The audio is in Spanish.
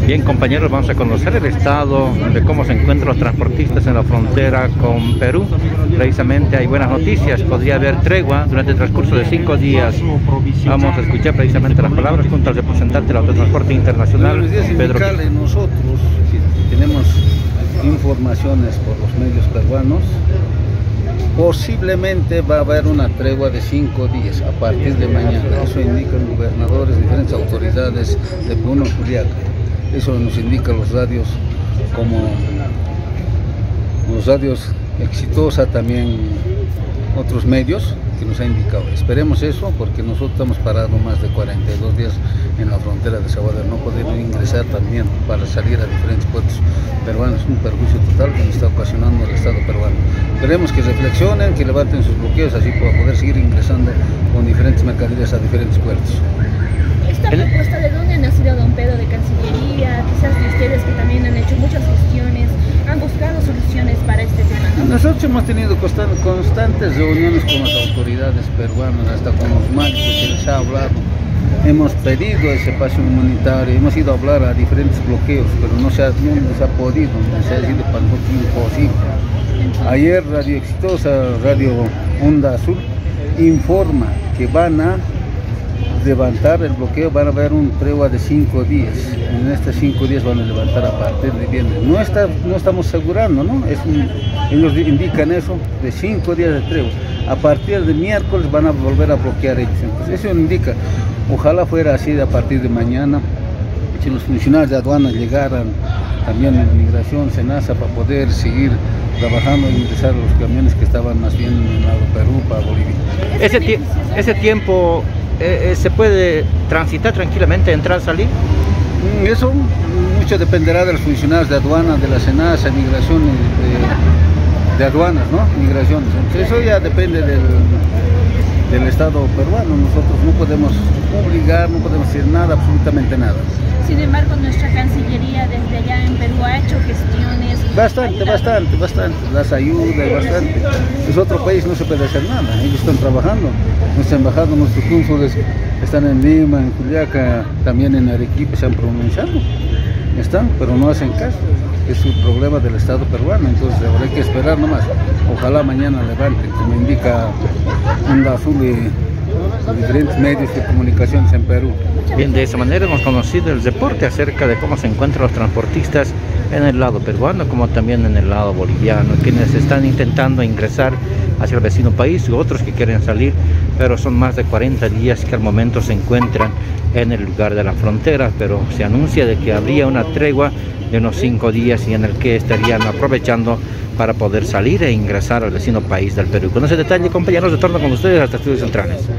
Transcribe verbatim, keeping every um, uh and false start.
Bien, compañeros, vamos a conocer el estado de cómo se encuentran los transportistas en la frontera con Perú. Precisamente hay buenas noticias, podría haber tregua durante el transcurso de cinco días. Vamos a escuchar precisamente las palabras junto al representante del autotransporte internacional, Pedro. Nosotros tenemos informaciones por los medios peruanos. Posiblemente va a haber una tregua de cinco días a partir de mañana. Eso indican gobernadores, diferentes autoridades de Puno, Juliaca. Eso nos indica los radios, como los radios Exitosa, también otros medios que nos ha indicado. Esperemos eso, porque nosotros estamos parados más de cuarenta y dos días en la frontera de Salvador. No podemos ingresar también para salir a diferentes puertos peruanos. Un perjuicio total que nos está ocasionando el Estado peruano. Esperemos que reflexionen, que levanten sus bloqueos, así para poder seguir ingresando con diferentes mercaderías a diferentes puertos. ¿Esta propuesta de dónde ha nacido don Pedro? ¿De Cancillería? Quizás de ustedes, que también han hecho muchas gestiones, han buscado soluciones para este tema, ¿no? Nosotros hemos tenido constantes reuniones con las autoridades peruanas, hasta con los médicos que les ha hablado. Hemos pedido ese espacio humanitario, hemos ido a hablar a diferentes bloqueos, pero no se ha, no se ha podido, no se ha sido para nosotros imposible. Ayer Radio Exitosa, Radio Onda Azul, informa que van a levantar el bloqueo, van a haber un tregua de cinco días. En estos cinco días van a levantar a partir de viernes. No, está, no estamos asegurando, ¿no? Es un, ellos indican eso, de cinco días de tregua. A partir de miércoles van a volver a bloquear ellos. Entonces, eso indica, ojalá fuera así a partir de mañana, si los funcionarios de aduanas llegaran, también en migración, SENASA, para poder seguir trabajando e ingresar los camiones que estaban más bien en el lado Perú para Bolivia. Ese, tie ese tiempo eh, se puede transitar tranquilamente, entrar, salir. Eso mucho dependerá de los funcionarios de aduanas, de la SENASA, migración de, de aduanas, ¿no? Migraciones. Entonces, eso ya depende del, del Estado peruano. Nosotros no podemos obligar, no podemos decir nada, absolutamente nada. Sin embargo, nuestra Cancillería desde allá en Perú ha hecho gestiones. Bastante, bastante, bastante. Las ayudas, bastante. Es otro país, no se puede hacer nada. Ellos están trabajando. Nuestra embajada, nuestros cónsules están en Lima, en Juliaca, también en Arequipa, se han pronunciado. Están, pero no hacen caso. Es un problema del Estado peruano. Entonces, ahora hay que esperar nomás. Ojalá mañana levanten, como indica Onda Azul y diferentes medios de comunicaciones en Perú. Bien, de esa manera hemos conocido el reporte acerca de cómo se encuentran los transportistas en el lado peruano como también en el lado boliviano, quienes están intentando ingresar hacia el vecino país y otros que quieren salir, pero son más de cuarenta días que al momento se encuentran en el lugar de la frontera, pero se anuncia de que habría una tregua de unos cinco días y en el que estarían aprovechando para poder salir e ingresar al vecino país del Perú. Con ese detalle, compañeros, retorno con ustedes hasta Estudios Centrales.